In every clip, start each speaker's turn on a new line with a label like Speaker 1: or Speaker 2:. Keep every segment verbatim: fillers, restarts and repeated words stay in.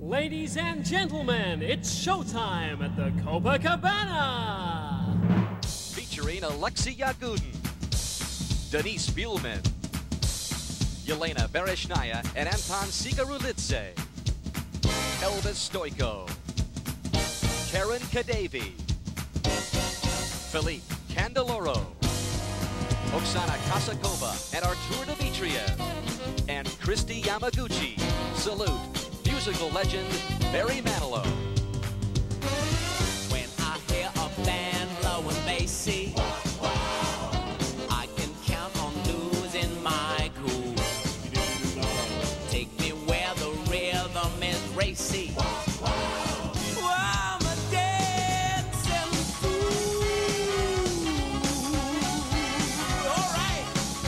Speaker 1: Ladies and gentlemen, it's showtime at the Copacabana!
Speaker 2: Featuring Alexei Yagudin, Denise Spielman, Yelena Bereshnaya, and Anton Sigarulidze, Elvis Stoiko, Karen Kadavi, Philippe Candeloro, Oksana Kosakova, and Artur Dmitriev, and Christy Yamaguchi. Salute musical legend Barry Manilow.
Speaker 3: When I hear a band blowing bassy, I can count on losing my cool. Take me where the rhythm is racy. I'm a dancing fool. All right.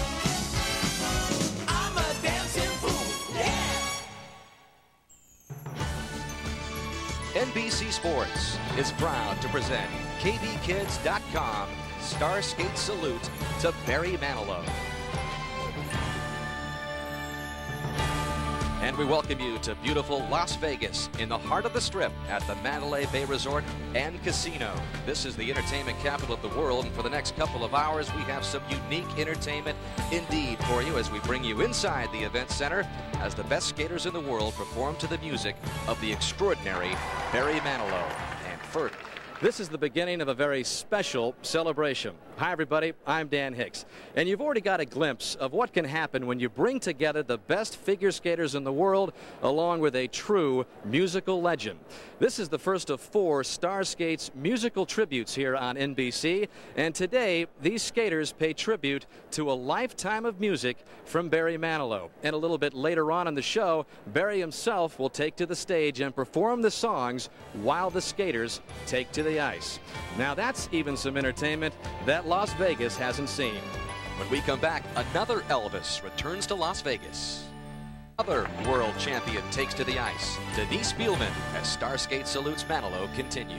Speaker 3: I'm a dancing fool. Yeah.
Speaker 2: N B C Sports is proud to present K B Kids dot com Star Skate Salute to Barry Manilow. And we welcome you to beautiful Las Vegas in the heart of the Strip at the Mandalay Bay Resort and Casino. This is the entertainment capital of the world, and for the next couple of hours we have some unique entertainment indeed for you as we bring you inside the event center as the best skaters in the world perform to the music of the extraordinary Barry Manilow. And first, this is the beginning of a very special celebration. Hi, everybody. I'm Dan Hicks. And you've already got a glimpse of what can happen when you bring together the best figure skaters in the world along with a true musical legend. This is the first of four Star Skates musical tributes here on N B C. And today, these skaters pay tribute to a lifetime of music from Barry Manilow. And a little bit later on in the show, Barry himself will take to the stage and perform the songs while the skaters take to the ice. Now that's even some entertainment that Las Vegas hasn't seen. When we come back, another Elvis returns to Las Vegas. Other world champion takes to the ice. Denise Spielman as Star Skate Salutes Manilow continues.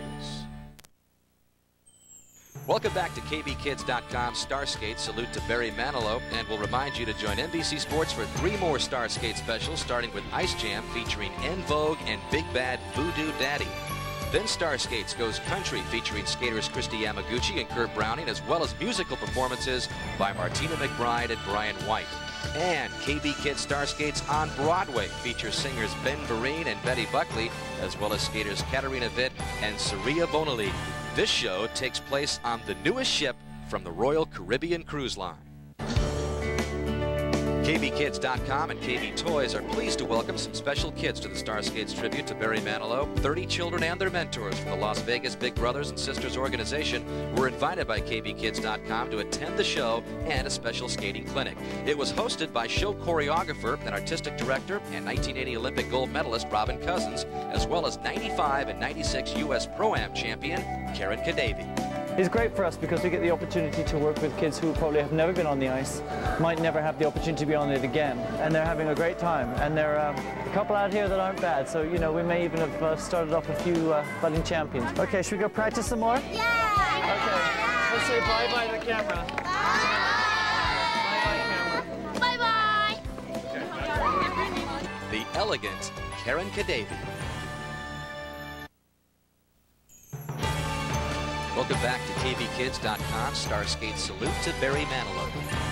Speaker 2: Welcome back to K B Kids dot com Star Skate Salute to Barry Manilow, and we'll remind you to join N B C Sports for three more Star Skate specials, starting with Ice Jam featuring En Vogue and Big Bad Voodoo Daddy. Then Star Skates goes country, featuring skaters Christy Yamaguchi and Kurt Browning, as well as musical performances by Martina McBride and Brian White. And K B Kids Star Skates on Broadway features singers Ben Vereen and Betty Buckley, as well as skaters Katarina Witt and Saria Bonali. This show takes place on the newest ship from the Royal Caribbean Cruise Line. K B Kids dot com and K B Toys are pleased to welcome some special kids to the Star Skates tribute to Barry Manilow. thirty children and their mentors from the Las Vegas Big Brothers and Sisters organization were invited by K B Kids dot com to attend the show and a special skating clinic. It was hosted by show choreographer and artistic director and nineteen eighty Olympic gold medalist Robin Cousins, as well as ninety-five and ninety-six U S Pro-Am champion Karen Kadavi.
Speaker 4: It's great for us because we get the opportunity to work with kids who probably have never been on the ice, might never have the opportunity to be on it again, and they're having a great time. And there are a couple out here that aren't bad, so you know we may even have uh, started off a few uh, budding champions. Okay, should we go practice some more?
Speaker 5: Yeah!
Speaker 4: Okay, let's say bye-bye to the camera.
Speaker 5: Bye-bye! Bye-bye!
Speaker 2: The elegant Karen Kadavi. Welcome back to K B Kids dot com Star Skate Salute to Barry Manilow.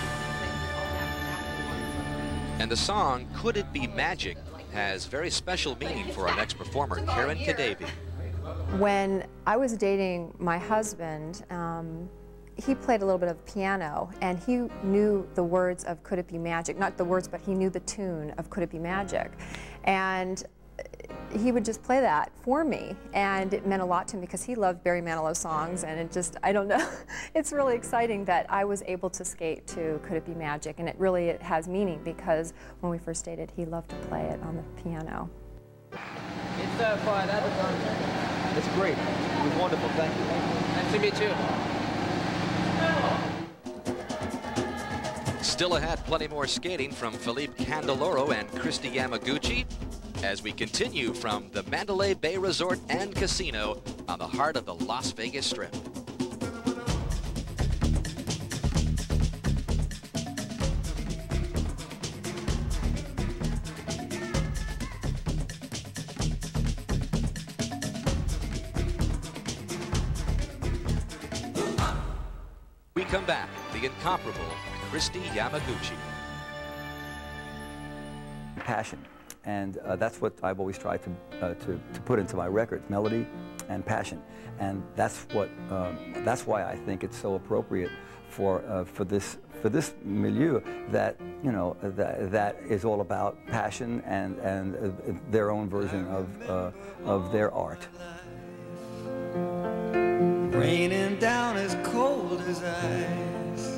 Speaker 2: And the song Could It Be Magic has very special meaning for our next performer, Karen Kadavi.
Speaker 6: When I was dating my husband, um, he played a little bit of piano, and he knew the words of Could It Be Magic. Not the words, but he knew the tune of Could It Be Magic. And he would just play that for me, and it meant a lot to me because he loved Barry Manilow songs, and it just, I don't know, it's really exciting that I was able to skate to Could It Be Magic, and it really it has meaning because when we first dated, he loved to play it on the piano.
Speaker 4: It's uh, fun. It's great. It was wonderful. Thank you. Nice to meet you.
Speaker 2: Still ahead, plenty more skating from Philippe Candeloro and Christy Yamaguchi as we continue from the Mandalay Bay Resort and Casino on the heart of the Las Vegas Strip. come back, the incomparable Kristi Yamaguchi.
Speaker 7: Passion, and uh, that's what I've always tried to, uh, to, to put into my records, melody and passion. And that's what, um, that's why I think it's so appropriate for, uh, for this, for this milieu that, you know, that, that is all about passion and, and uh, their own version of, uh, of their art.
Speaker 8: Raining down as cold as ice.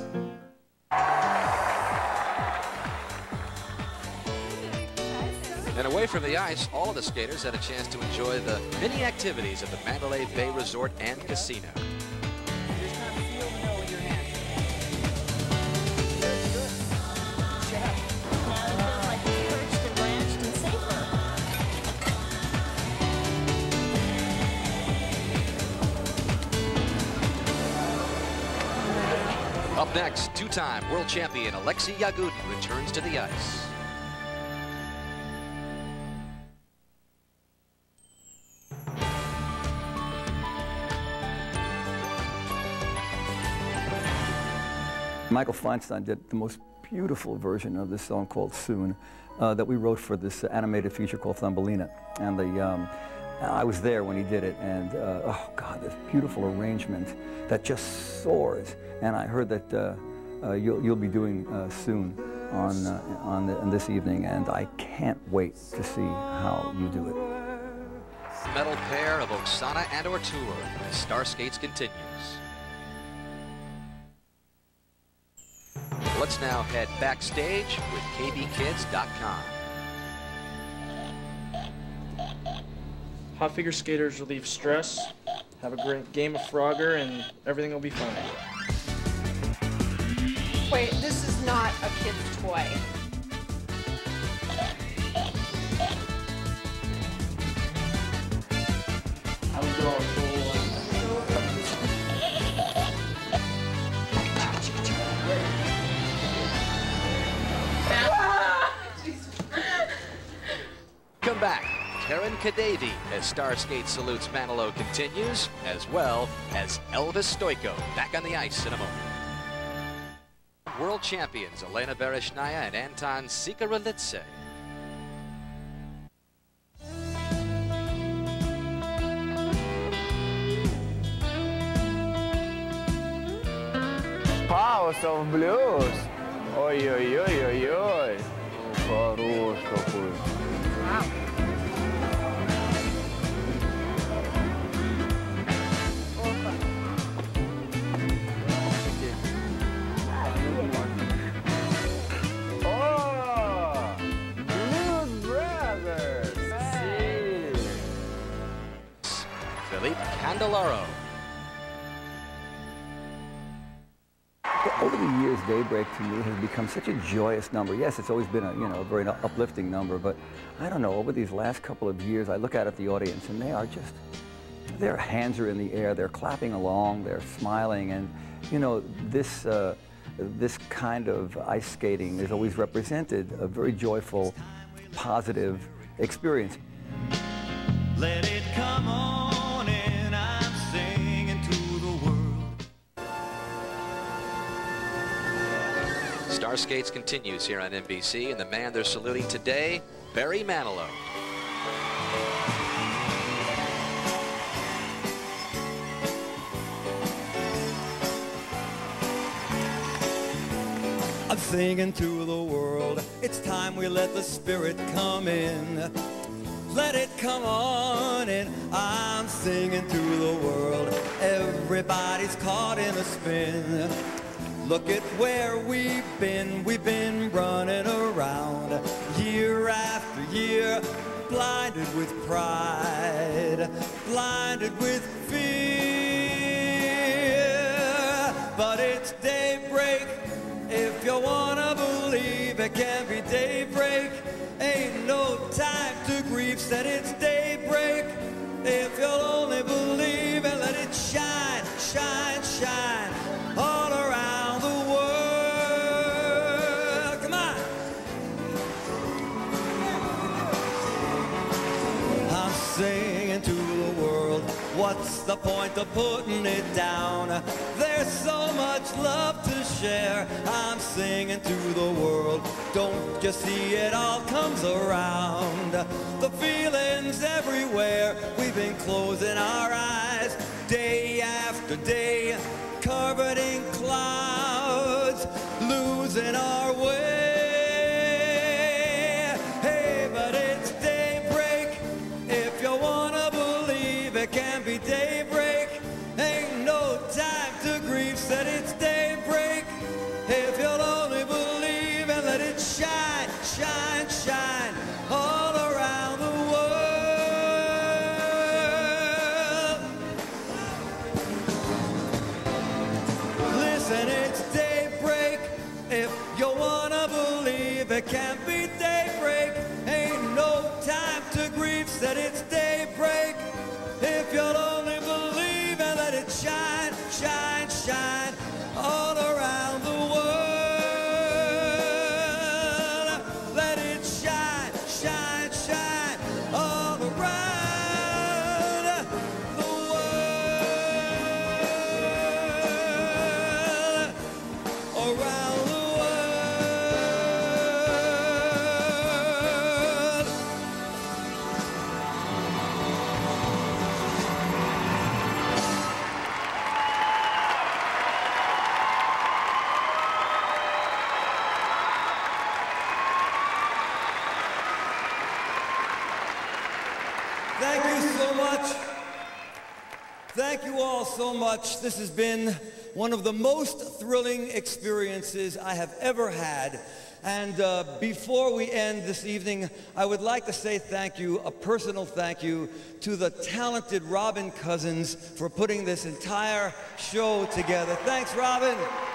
Speaker 2: And away from the ice, all of the skaters had a chance to enjoy the many activities at the Mandalay Bay Resort and Casino. Up next, two-time world champion Alexei Yagudin returns to the ice.
Speaker 7: Michael Feinstein did the most beautiful version of this song called Soon uh, that we wrote for this uh, animated feature called Thumbelina. And the, um, I was there when he did it, and uh, oh God, this beautiful arrangement that just soars. And I heard that uh, uh, you'll, you'll be doing uh, Soon on, uh, on, the, on this evening, and I can't wait to see how you do it.
Speaker 2: Medal pair of Oksana and Artur as Star Skates continues. Let's now head backstage with K B Kids dot com.
Speaker 9: Hot figure skaters relieve stress, have a great game of Frogger, and everything will be fine.
Speaker 10: Wait, this is not a kid's toy.
Speaker 9: I would go all full.
Speaker 2: Come back, Karen Kadavi as Starskate Salutes Manilow continues, as well as Elvis Stoiko back on the ice in a moment. World champions Elena Bereshnaya and Anton Sikaralitse.
Speaker 11: House of Blues. Ой-ой-ой-ой-ой. Хорош какой. О, Blues Brothers.
Speaker 2: Philippe Candelaro.
Speaker 7: Over the years, Daybreak to me has become such a joyous number. Yes, it's always been a, you know, a very uplifting number, but I don't know, over these last couple of years, I look out at the audience and they are just, their hands are in the air, they're clapping along, they're smiling, and you know, this, uh, this kind of ice skating is always represented a very joyful, positive experience.
Speaker 8: Let it come on in, I'm singing to the world.
Speaker 2: Star Skates continues here on N B C, and the man they're saluting today, Barry Manilow.
Speaker 8: I'm singing to the world, it's time we let the spirit come in. Let it come on in, I'm singing to the world. Everybody's caught in a spin. Look at where we've been, we've been running around year after year, blinded with pride, blinded with fear. But it's daybreak, if you wanna believe it can be daybreak. Ain't no time to grieve, said it's daybreak. If you'll only believe and let it shine, shine, shine all around the world. Come on. I'm singing to the world. What's the point of putting it down? There's so much love to share. I'm singing to the world. Don't you see it all comes around? The feeling's everywhere. We've been closing our eyes day after day, covered in clouds, losing our way. Hey, but it's daybreak. If you wanna believe it can be daybreak. Ain't no time to grieve, said it's daybreak. If you'll only believe and let it shine, shine, shine all around the world. Listen, it's daybreak. If you wanna believe it can be daybreak. Ain't no time to grieve, said it's daybreak. If you'll only believe and let it shine, shine, shine all around the world. Let it shine, shine, shine all around the world. Around the world. Thank you so much. Thank you all so much. This has been one of the most thrilling experiences I have ever had. And uh, before we end this evening, I would like to say thank you, a personal thank you, to the talented Robin Cousins for putting this entire show together. Thanks, Robin.